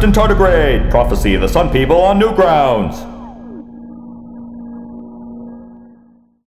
Captain Tardigrade, Prophecy of the Sun People on Newgrounds.